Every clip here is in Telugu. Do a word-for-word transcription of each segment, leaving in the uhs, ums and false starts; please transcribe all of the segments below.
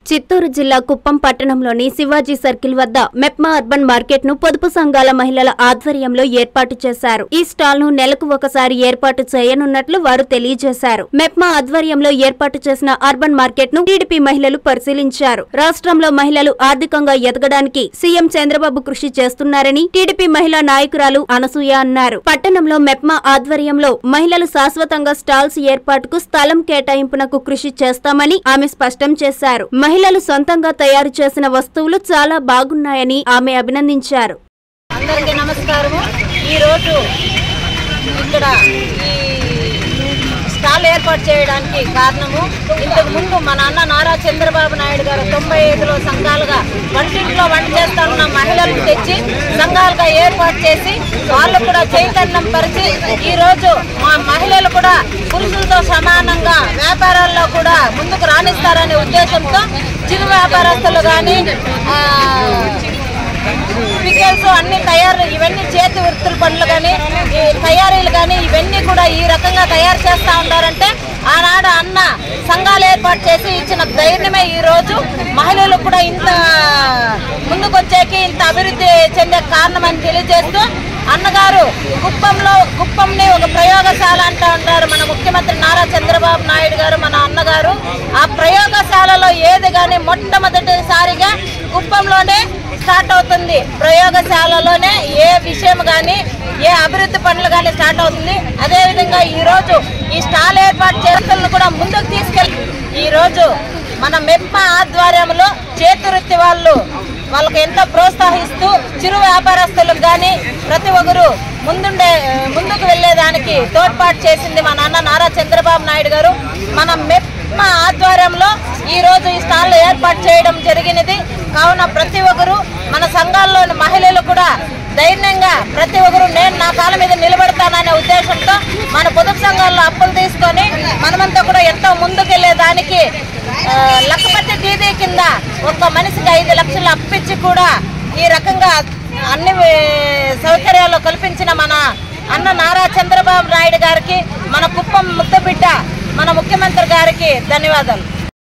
చిత్తూరు జిల్లా కుప్పం పట్టణంలోని శివాజీ సర్కిల్ వద్ద మెప్మా అర్బన్ మార్కెట్ ను పొదుపు సంఘాల మహిళల ఆధ్వర్యంలో ఏర్పాటు చేశారు. ఈ స్టాల్ ను నెలకు ఒకసారి ఏర్పాటు చేయనున్నట్లు వారు తెలియజేశారు. మెప్మా ఆధ్వర్యంలో ఏర్పాటు చేసిన అర్బన్ మార్కెట్ ను టీడీపీ మహిళలు పరిశీలించారు. రాష్ట్రంలో మహిళలు ఆర్థికంగా ఎదగడానికి సీఎం చంద్రబాబు కృషి చేస్తున్నారని టీడీపీ మహిళా నాయకురాలు అనసూయ అన్నారు. పట్టణంలో మెప్మా ఆధ్వర్యంలో మహిళలు శాశ్వతంగా స్టాల్స్ ఏర్పాటుకు స్థలం కేటాయింపునకు కృషి చేస్తామని ఆమె స్పష్టం చేశారు. మహిళలు సొంతంగా తయారు చేసిన వస్తువులు చాలా బాగున్నాయని ఆమె అభినందించారు. అందరికీ నమస్కారము. ఈరోజు ఇక్కడ ఈ స్టాల్ ఏర్పాటు చేయడానికి కారణము, ఇంతకు ముందు మన అన్న నారా చంద్రబాబు నాయుడు గారు తొంభై ఐదులో సంఘాలుగా వంటింట్లో వంట చేస్తున్న మహిళలను తెచ్చి సంఘాలుగా ఏర్పాటు చేసి వాళ్ళు కూడా చైతన్యం పరిచి ఈరోజు మా మహిళలు కూడా పురుషులతో సమానంగా వ్యాపారాల్లో కూడా ముందుకు రాణిస్తారనే ఉద్దేశంతో చిరు వ్యాపారస్తులు కానీ పికెల్స్ అన్ని తయారు ఇవన్నీ చేతి వృత్తుల పనులు కానీ తయారీలు కానీ ఇవన్నీ కూడా ఈ రకంగా తయారు చేస్తూ ఉంటారంటే ఆనాడు అన్న సంఘాలు ఏర్పాటు చేసి ఇచ్చిన ధైర్యమే ఈరోజు మహిళలు కూడా ఇంత ముందుకు వచ్చేకి ఇంత అభివృద్ధి చెందే కారణమని తెలియజేస్తూ అన్నగారు కుప్పంలో కుప్పంని ఒక ప్రయోగశాల అంటూ ఉంటారు మన ముఖ్యమంత్రి నారా చంద్రబాబు నాయుడు గారు, మన అన్నగారు. ఆ ప్రయోగశాలలో ఏది కానీ మొట్టమొదటిసారిగా కుప్పంలోనే స్టార్ట్ అవుతుంది. ప్రయోగశాలలోనే ఏ విషయం కానీ ఏ అభివృద్ధి పనులు కానీ స్టార్ట్ అవుతుంది. అదేవిధంగా ఈరోజు ఈ స్టాల్ ఏర్పాటు చేస్తున్న కూడా ముందుకు తీసుకెళ్ళి ఈరోజు మన మెప్మా ఆధ్వర్యంలో చేతివృత్తి వాళ్ళు వాళ్ళకి ఎంతో ప్రోత్సహిస్తూ చిరు వ్యాపారస్తులకు కానీ ప్రతి ఒక్కరు ముందుండే ముందుకు వెళ్ళేదానికి తోడ్పాటు చేసింది మా నాన్న నారా చంద్రబాబు నాయుడు గారు. మన మెప్మా ఆధ్వర్యంలో ఈరోజు ఈ స్టాల్ ఏర్పాటు చేయడం జరిగినది. కావున ప్రతి ఒక్కరు మన సంఘాల్లోని మహిళలు కూడా ధైర్యంగా ప్రతి ఒక్కరు నేను నా కాళ్ళ మీద నిలబడతాననే ఉద్దేశంతో మన పొదుపు సంఘాల్లో అప్పులు తీసుకొని మనమంతా కూడా ఎంతో ముందుకెళ్లేదానికి లక్షపతి దీదీ కింద ఒక మనిషికి ఐదు లక్షలు అప్పిచ్చి కూడా ఈ రకంగా అన్ని సౌకర్యాలు కల్పించిన మన అన్న నారా చంద్రబాబు నాయుడు గారికి, మన కుప్పం ముద్దబిడ్డ మన ముఖ్యమంత్రి గారికి ధన్యవాదాలు.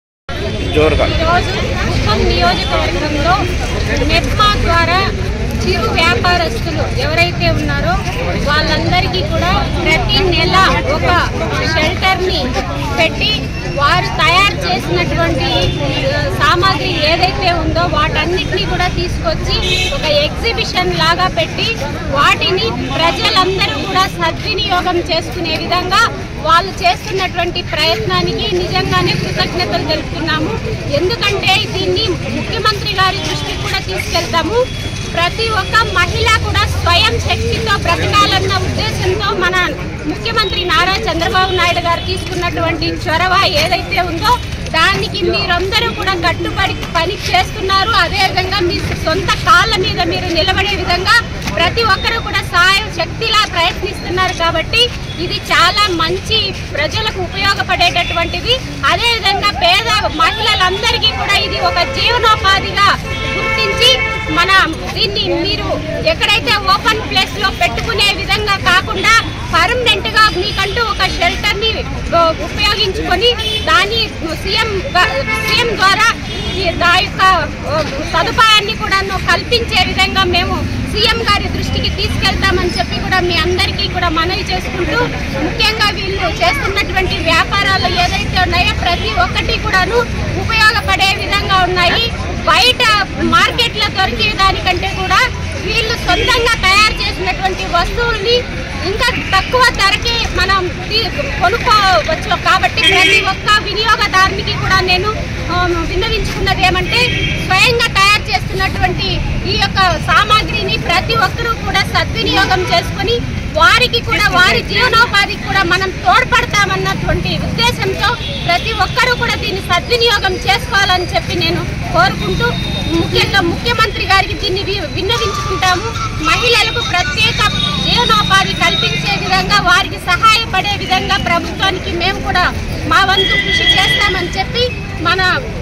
ఈరోజు కుప్పం నియోజకవర్గంలో మెప్మా ద్వారా చిరు వ్యాపారస్తులు ఎవరైతే ఉన్నారో వాళ్ళందరికీ కూడా ప్రతి నెల ఒక షెల్టర్ని పెట్టి వారు తయారు చేసినటువంటి సామాగ్రి ఏదైతే ఉందో వాటన్నిటినీ కూడా తీసుకొచ్చి ఒక ఎగ్జిబిషన్ లాగా పెట్టి వాటిని ప్రజలందరూ కూడా సద్వినియోగం చేసుకునే విధంగా వాళ్ళు చేస్తున్నటువంటి ప్రయత్నానికి నిజంగానే కృతజ్ఞతలు తెలుపుతున్నాము. ఎందుకంటే దీన్ని ముఖ్యమంత్రి గారి దృష్టికి కూడా తీసుకెళ్తాము. ప్రతి ఒక్క మహిళ కూడా స్వయం శక్తితో బ్రతకాలన్న ఉద్దేశంతో మన ముఖ్యమంత్రి నారా చంద్రబాబు నాయుడు గారు తీసుకున్నటువంటి చొరవ ఏదైతే ఉందో దానికి మీరందరూ కూడా కట్టుబడి పని చేస్తున్నారు. అదేవిధంగా మీ సొంత కాళ్ళ మీద మీరు నిలబడే విధంగా ప్రతి ఒక్కరూ కూడా సాయం శక్తిలా ప్రయత్నిస్తున్నారు. కాబట్టి ఇది చాలా మంచి ప్రజలకు ఉపయోగపడేటటువంటిది. అదేవిధంగా పేద మహిళలందరికీ కూడా ఇది ఒక జీవనోపాధిగా గుర్తించి మన దీన్ని మీరు ఎక్కడైతే ఓపెన్ ప్లేస్ లో పెట్టుకునే విధంగా కాకుండా పర్మనెంట్ గా మీకంటూ ఒక షెల్టర్ ని ఉపయోగించుకొని దాని సీఎం సీఎం ద్వారా ఆ యొక్క సదుపాయాన్ని కూడా కల్పించే విధంగా మేము సీఎం గారి దృష్టికి తీసుకెళ్తామని చెప్పి కూడా మీ అందరికీ కూడా మనవి చేసుకుంటూ, ముఖ్యంగా వీళ్ళు చేస్తున్నటువంటి వ్యాపారాలు ఏదైతే ఉన్నాయో ప్రతి ఒక్కటి కూడాను ఉపయోగపడే విధంగా ఉన్నాయి. బయట మార్కెట్లో దొరికే దానికంటే కూడా వీళ్ళు సొంతంగా తయారు చేసినటువంటి వస్తువుల్ని ఇంకా తక్కువ ధరకి మనం కొనుక్కోవచ్చు. కాబట్టి ప్రతి ఒక్క వినియోగదారునికి కూడా నేను విన్నవించుకున్నది ఏమంటే స్వయంగా తయారు చేస్తున్నటువంటి ఈ యొక్క సామాగ్రిని ప్రతి ఒక్కరూ కూడా సద్వినియోగం చేసుకొని వారికి కూడా వారి జీవనోపాధికి కూడా మనం తోడ్పడతామన్నటువంటి ఉద్దేశంతో ప్రతి ఒక్కరూ కూడా దీన్ని సద్వినియోగం చేసుకోవాలని చెప్పి నేను కోరుకుంటూ, ముఖ్యంగా ముఖ్యమంత్రి గారికి దీన్ని విన్నవించుకుంటాము. మహిళలకు ప్రత్యేక జీవనోపాధి కల్పించే విధంగా వారికి సహాయపడే విధంగా ప్రభుత్వానికి మేము కూడా మా వంతు కృషి చేస్తామని చెప్పి మన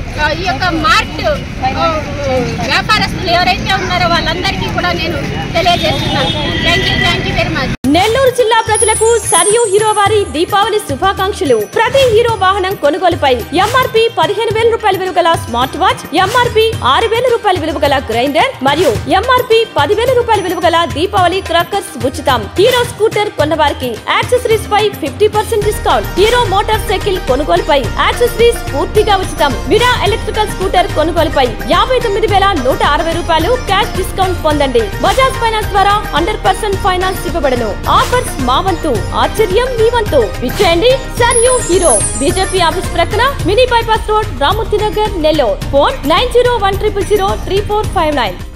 ఈ యొక్క మార్ట్ వ్యాపారస్తులు ఎవరైతే ఉన్నారో వాళ్ళందరికీ కూడా నేను తెలియజేస్తున్నాను. Thank you thank you very much. Nellore జిల్లా ప్రజలకు సరియు హీరో వారి దీపావళి శుభాకాంక్షలు. ప్రతి హీరో వాహనం కొనుగోలుపై ఎంఆర్పి పదిహేను వేల రూపాయల విలువ గల స్మార్ట్ వాచ్, ఎంఆర్పి ఆరు వేల రూపాయల విలువ గల గ్రైండర్ మరియు ఎంఆర్పి పదివేల రూపాయల విలువ గల దీపావళి క్రాకర్స్ ఉచితం. హీరో స్కూటర్ కొన్న వారికి యాక్సెసరీస్ పై fifty percent discount. Hero motorcycle కొనుగోలుపై యాక్సెసరీస్ పూర్తిగా ఉచితం. విరా ఎలక్ట్రికల్ స్కూటర్ కొనుగోలుపై యాభై తొమ్మిది వేల నూట అరవై రూపాయలు క్యాష్ డిస్కౌంట్ పొందండి. బజాజ్ ఫైనాన్స్ ద్వారా హండ్రెడ్ పర్సెంట్ ఫైనాన్స్ ఇవ్వబడను. ఆఫర్స్ మా వంతు, ఆశ్చర్యం మీ వంతు. విచ్చేయండి సరియు హీరో, బీజేపీ ఆఫీస్ ప్రక్కన, mini bypass road, Ramurthy Nagar, Nellore. Phone nine zero one triple zero three four five nine.